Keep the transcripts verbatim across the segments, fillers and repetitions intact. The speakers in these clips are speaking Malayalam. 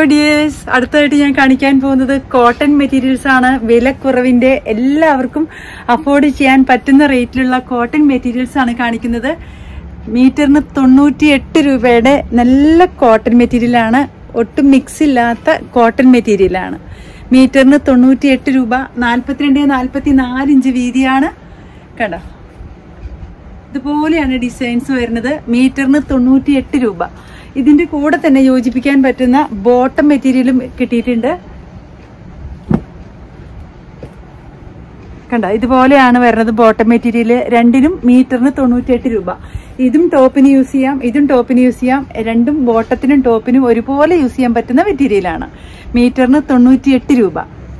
ഡിയേഴ്സ്, അടുത്തതായിട്ട് ഞാൻ കാണിക്കാൻ പോകുന്നത് കോട്ടൺ മെറ്റീരിയൽസ് ആണ്. വിലക്കുറവിന്റെ എല്ലാവർക്കും അഫോർഡ് ചെയ്യാൻ പറ്റുന്ന റേറ്റിലുള്ള കോട്ടൺ മെറ്റീരിയൽസ് ആണ് കാണിക്കുന്നത്. മീറ്ററിന് തൊണ്ണൂറ്റി എട്ട് രൂപയുടെ നല്ല കോട്ടൺ മെറ്റീരിയലാണ്. ഒട്ടും മിക്സ് ഇല്ലാത്ത കോട്ടൺ മെറ്റീരിയലാണ്. മീറ്ററിന് തൊണ്ണൂറ്റി എട്ട് രൂപ. നാൽപ്പത്തിരണ്ട് നാൽപ്പത്തി നാല് ഇഞ്ച് വീതിയാണ്. കണ്ടോ, ഇതുപോലെയാണ് ഡിസൈൻസ് വരുന്നത്. മീറ്ററിന് തൊണ്ണൂറ്റി എട്ട് രൂപ. ഇതിന്റെ കൂടെ തന്നെ യോജിപ്പിക്കാൻ പറ്റുന്ന ബോട്ടം മെറ്റീരിയലും കിട്ടിയിട്ടുണ്ട്. കണ്ട, ഇതുപോലെയാണ് വരുന്നത് ബോട്ടം മെറ്റീരിയൽ. രണ്ടിനും മീറ്ററിന് തൊണ്ണൂറ്റി എട്ട് രൂപ. ഇതും ടോപ്പിന് യൂസ് ചെയ്യാം, ഇതും ടോപ്പിന് യൂസ് ചെയ്യാം. രണ്ടും ബോട്ടത്തിനും ടോപ്പിനും ഒരുപോലെ യൂസ് ചെയ്യാൻ പറ്റുന്ന മെറ്റീരിയലാണ്. മീറ്ററിന് തൊണ്ണൂറ്റി എട്ട് രൂപ.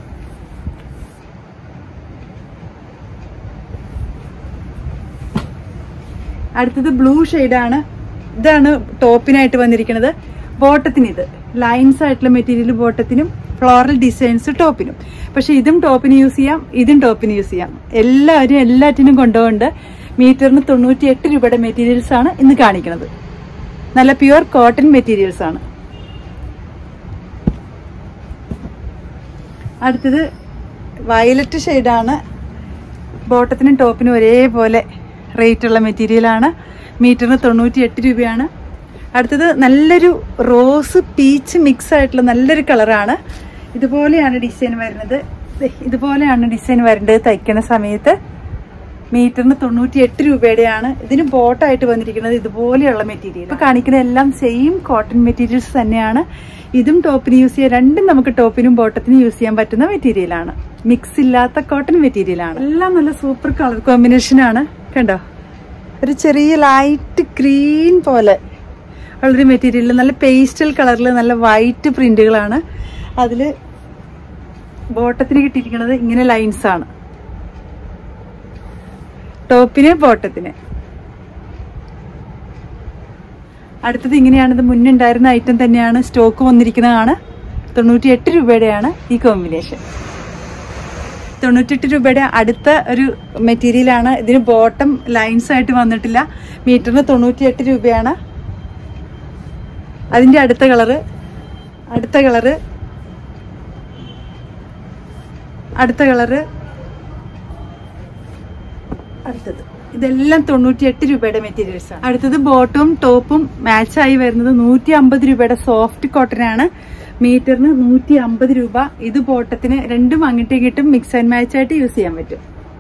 അടുത്തത് ബ്ലൂ ഷെയ്ഡാണ്. ഇതാണ് ടോപ്പിനായിട്ട് വന്നിരിക്കുന്നത്. ബോട്ടത്തിന് ഇത് ലൈൻസ് ആയിട്ടുള്ള മെറ്റീരിയൽ ബോട്ടത്തിനും, ഫ്ലോറൽ ഡിസൈൻസ് ടോപ്പിനും. പക്ഷെ ഇതും ടോപ്പിന് യൂസ് ചെയ്യാം, ഇതും ടോപ്പിന് യൂസ് ചെയ്യാം. എല്ലാവരും എല്ലാറ്റിനും കൊണ്ടുപോകുന്നുണ്ട്. മീറ്ററിന് തൊണ്ണൂറ്റി എട്ട് രൂപയുടെ മെറ്റീരിയൽസ് ആണ് ഇന്ന് കാണിക്കുന്നത്. നല്ല പ്യുവർ കോട്ടൺ മെറ്റീരിയൽസ് ആണ്. അടുത്തത് വയലറ്റ് ഷെയ്ഡാണ്. ബോട്ടത്തിനും ടോപ്പിനും ഒരേപോലെ റേറ്റ് ഉള്ള മെറ്റീരിയലാണ്. മീറ്ററിന് തൊണ്ണൂറ്റി എട്ട് രൂപയാണ്. അടുത്തത് നല്ലൊരു റോസ് പീച്ച് മിക്സ് ആയിട്ടുള്ള നല്ലൊരു കളറാണ്. ഇതുപോലെയാണ് ഡിസൈൻ വരുന്നത്. ഇതുപോലെയാണ് ഡിസൈൻ വരേണ്ടത് തയ്ക്കുന്ന സമയത്ത്. മീറ്ററിന് തൊണ്ണൂറ്റി എട്ട് രൂപയുടെയാണ്. ഇതിന് ബോട്ടായിട്ട് വന്നിരിക്കുന്നത് ഇതുപോലെയുള്ള മെറ്റീരിയൽ. ഇപ്പൊ കാണിക്കുന്ന എല്ലാം സെയിം കോട്ടൺ മെറ്റീരിയൽസ് തന്നെയാണ്. ഇതും ടോപ്പിന് യൂസ് ചെയ്യാം. രണ്ടും നമുക്ക് ടോപ്പിനും ബോട്ടത്തിനും യൂസ് ചെയ്യാൻ പറ്റുന്ന മെറ്റീരിയലാണ്. മിക്സ് ഇല്ലാത്ത കോട്ടൺ മെറ്റീരിയലാണ്. എല്ലാം നല്ല സൂപ്പർ കളർ കോമ്പിനേഷൻ ആണ്. കണ്ടോ, ഒരു ചെറിയ ലൈറ്റ് ഗ്രീൻ പോലെ ഉള്ളൊരു മെറ്റീരിയൽ. നല്ല പേസ്റ്റൽ കളറിൽ നല്ല വൈറ്റ് പ്രിന്റുകളാണ്. അതില് ബോട്ടത്തിന് കിട്ടിയിരിക്കുന്നത് ഇങ്ങനെ ലൈൻസ് ആണ്. ടോപ്പിന് ബോട്ടത്തിന്. അടുത്തത് ഇങ്ങനെയാണ്. ഇത് മുന്നുണ്ടായിരുന്ന ഐറ്റം തന്നെയാണ്. സ്റ്റോക്ക് വന്നിരിക്കുന്നതാണ്. തൊണ്ണൂറ്റി എട്ട് രൂപയുടെയാണ് ഈ കോമ്പിനേഷൻ. തൊണ്ണൂറ്റെട്ട് രൂപയുടെ അടുത്ത ഒരു മെറ്റീരിയലാണ്. ഇതിന് ബോട്ടം ലൈൻസ് ആയിട്ട് വന്നിട്ടില്ല. മീറ്ററിന് തൊണ്ണൂറ്റി എട്ട് രൂപയാണ്. അതിന്റെ അടുത്ത കളറ് അടുത്ത കളറ് അടുത്ത കളറ് അടുത്തത് ഇതെല്ലാം തൊണ്ണൂറ്റി എട്ട് രൂപയുടെ മെറ്റീരിയൽസ് ആണ്. അടുത്തത് ബോട്ടവും ടോപ്പും മാച്ചായി വരുന്നത് നൂറ്റി അമ്പത് രൂപയുടെ സോഫ്റ്റ് കോട്ടൺ ആണ്. മീറ്ററിന് നൂറ്റി അമ്പത് രൂപ. ഇത് ബോട്ടത്തിന് രണ്ടും അങ്ങോട്ടും ഇങ്ങോട്ടും മിക്സ് ആൻഡ് മാച്ച് ആയിട്ട് യൂസ് ചെയ്യാൻ പറ്റും.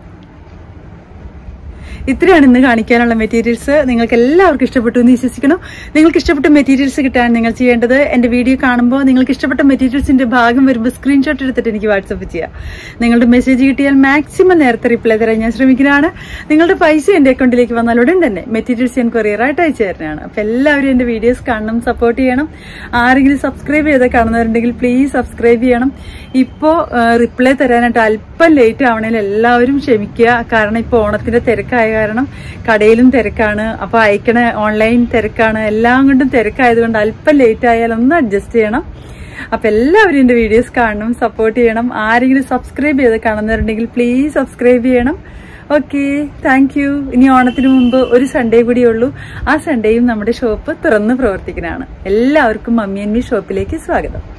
ഇത്രയാണ് ഇന്ന് കാണിക്കാനുള്ള മെറ്റീരിയൽസ്. നിങ്ങൾക്ക് എല്ലാവർക്കും ഇഷ്ടപ്പെട്ടു എന്ന് വിശ്വസിക്കണം. നിങ്ങൾക്ക് ഇഷ്ടപ്പെട്ട മെറ്റീരിയൽസ് കിട്ടാൻ നിങ്ങൾ ചെയ്യേണ്ടത്, എന്റെ വീഡിയോ കാണുമ്പോൾ നിങ്ങൾക്ക് ഇഷ്ടപ്പെട്ട മെറ്റീരിയൽസിന്റെ ഭാഗം വരുമ്പോൾ സ്ക്രീൻഷോട്ട് എടുത്തിട്ട് എനിക്ക് വാട്സപ്പ് ചെയ്യാം. നിങ്ങളുടെ മെസ്സേജ് കിട്ടിയാൽ മാക്സിമം നേരത്തെ റിപ്ലൈ തരാൻ ഞാൻ ശ്രമിക്കുന്നതാണ്. നിങ്ങളുടെ പൈസ എന്റെ അക്കൗണ്ടിലേക്ക് വന്നാൽ ഉടൻ തന്നെ മെറ്റീരിയൽസ് ഞാൻ കൊറിയറായിട്ട് അയച്ചു തരുന്നതാണ്. അപ്പൊ എല്ലാവരും എന്റെ വീഡിയോസ് കാണണം, സപ്പോർട്ട് ചെയ്യണം. ആരെങ്കിലും സബ്സ്ക്രൈബ് ചെയ്ത് കാണുന്നവരുണ്ടെങ്കിൽ പ്ലീസ് സബ്സ്ക്രൈബ് ചെയ്യണം. ഇപ്പോ റിപ്ലൈ തരാനായിട്ട് അല്പം ലേറ്റ് ആവണേൽ എല്ലാവരും ക്ഷമിക്കുക. കാരണം ഇപ്പൊ ഓണത്തിന്റെ തിരക്കായ കാരണം കടയിലും തിരക്കാണ്. അപ്പൊ അയക്കണ ഓൺലൈൻ തിരക്കാണ്. എല്ലാം കൊണ്ടും തിരക്കായതുകൊണ്ട് അല്പം ലേറ്റ് ആയാൽ ഒന്ന് അഡ്ജസ്റ്റ് ചെയ്യണം. അപ്പൊ എല്ലാവരും എന്റെ വീഡിയോസ് കാണണം, സപ്പോർട്ട് ചെയ്യണം. ആരെങ്കിലും സബ്സ്ക്രൈബ് ചെയ്ത് കാണുന്നവരുണ്ടെങ്കിൽ പ്ലീസ് സബ്സ്ക്രൈബ് ചെയ്യണം. Okay, thank you. ഇനി ഓണത്തിന് മുമ്പ് ഒരു സൺഡേ കൂടിയേ ഉള്ളൂ. ആ സൺഡേയും നമ്മുടെ ഷോപ്പ് തുറന്ന് പ്രവർത്തിക്കുന്നതാണ്. എല്ലാവർക്കും മമ്മി ആൻഡ് മീ ഷോപ്പിലേക്ക് സ്വാഗതം.